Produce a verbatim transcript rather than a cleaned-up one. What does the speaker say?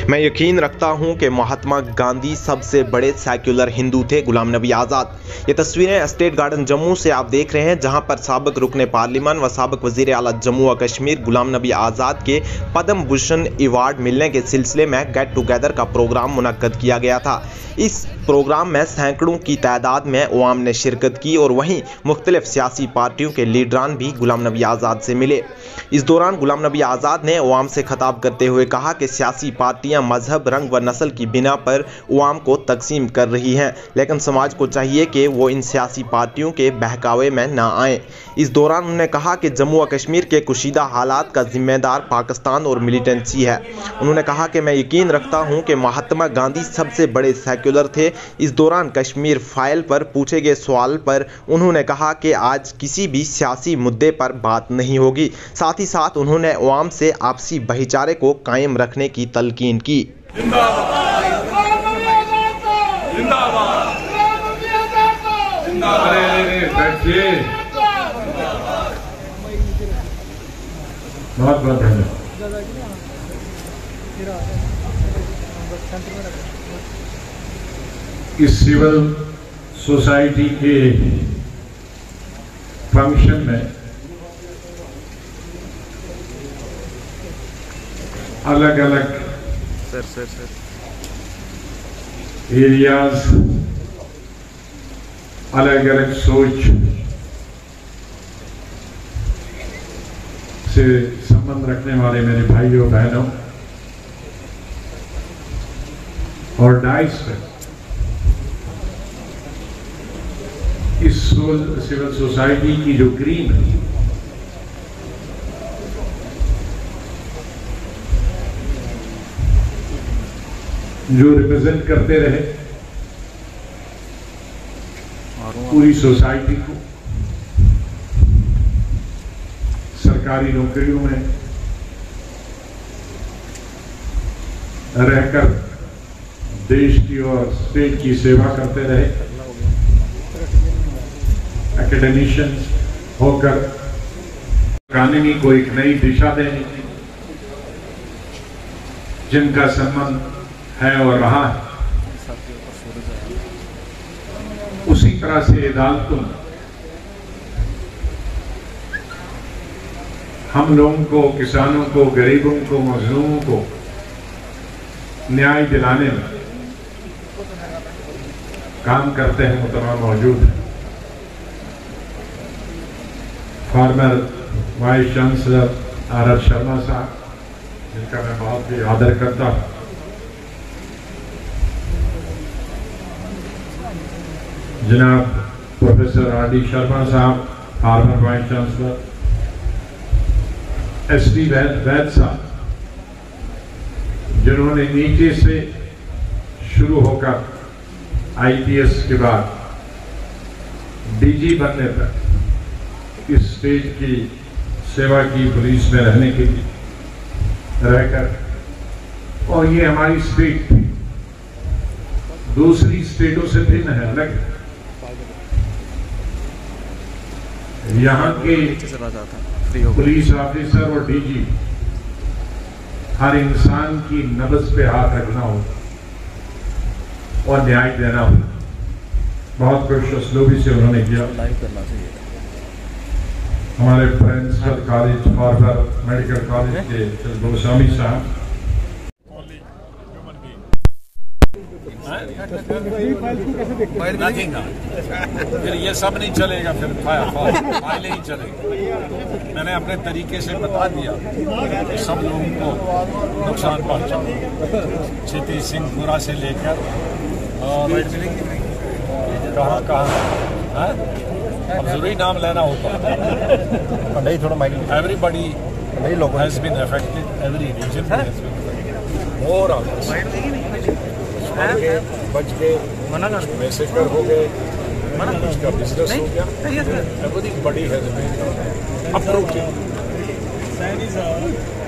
मैं यकीन रखता हूं कि महात्मा गांधी सबसे बड़े सेक्युलर हिंदू थे। गुलाम नबी आज़ाद। ये तस्वीरें स्टेट गार्डन जम्मू से आप देख रहे हैं, जहां पर साबिक रुकने पार्लियामान व साबिक वजीर आला जम्मू व कश्मीर गुलाम नबी आज़ाद के पद्म भूषण अवार्ड मिलने के सिलसिले में गेट टुगेदर का प्रोग्राम मुनक्कद किया गया था। इस प्रोग्राम में सैकड़ों की तादाद में अवाम ने शिरकत की और वहीं मुख्तलिफ सियासी पार्टियों के लीडरान भी गुलाम नबी आज़ाद से मिले। इस दौरान गुलाम नबी आज़ाद ने अवाम से खिताब करते हुए कहा कि सियासी पार्टियां मजहब, रंग व नस्ल की बिना पर अवाम को तकसीम कर रही हैं, लेकिन समाज को चाहिए कि वो इन सियासी पार्टियों के बहकावे में ना आए। इस दौरान उन्होंने कहा कि जम्मू व कश्मीर के कुशीदा हालात का जिम्मेदार पाकिस्तान और मिलिटेंसी है। उन्होंने कहा कि मैं यकीन रखता हूं कि महात्मा गांधी सबसे बड़े सेक्युलर थे। इस दौरान कश्मीर फाइल पर पूछे गए सवाल पर उन्होंने कहा कि आज किसी भी सियासी मुद्दे पर बात नहीं होगी। साथ ही साथ उन्होंने अवाम से आपसी भाईचारे को कायम रखने की तलकीन की। बहुत बहुत धन्यवाद। इस सिविल सोसाइटी के फंक्शन में अलग अलग सर सर सर एरियाज, अलग अलग सोच से संबंध रखने वाले मेरे भाइयों बहनों और डाइस पे इस सिविल सोसाइटी की जो ग्रीन जो रिप्रेजेंट करते रहे पूरी सोसाइटी को, सरकारी नौकरियों में रहकर देश की और स्टेट की सेवा करते रहे, एकेडमिशियंस होकर इकॉनमी को एक नई दिशा देने की जिनका संबंध है और रहा है, उसी तरह से अदालतों हम लोगों को, किसानों को, गरीबों को, मजलूमों को न्याय दिलाने में काम करते हैं। वो तमाम मौजूद हैं। Former vice chancellor R S Sharma साहब, जिनका मैं बहुत ही आदर करता हूँ, जनाब प्रोफेसर आर डी शर्मा साहब, former vice chancellor, S D Vaid साहब, जिन्होंने नीचे से शुरू होकर आई पी एस के बाद डी जी बनने तक इस स्टेट की सेवा की, पुलिस में रहने के लिए रहकर, और ये हमारी स्टेट थी, दूसरी स्टेटों से भिन्न है, अलग है। यहाँ के पुलिस ऑफिसर और डी जी हर इंसान की नब्ज पे हाथ रखना हो और न्याय देना हो। बहुत खुश उसलूबी से उन्होंने किया। हमारे principal college, former medical college के गोस्वामी साहब, फिर ये सब नहीं चलेगा, फिर फाइल ही चलेगा। मैंने अपने तरीके से बता दिया कि सब लोगों को नुकसान पहुंचा, क्षिति सिंहपुरा से लेकर और कहाँ कहाँ, अब जरूरी नाम लेना होता नहीं, थोड़ा everybody has been affected, every region has been more बच गए, वैसे कर हो गए, कुछ का बिजनेस हो गया, everybody has been approved.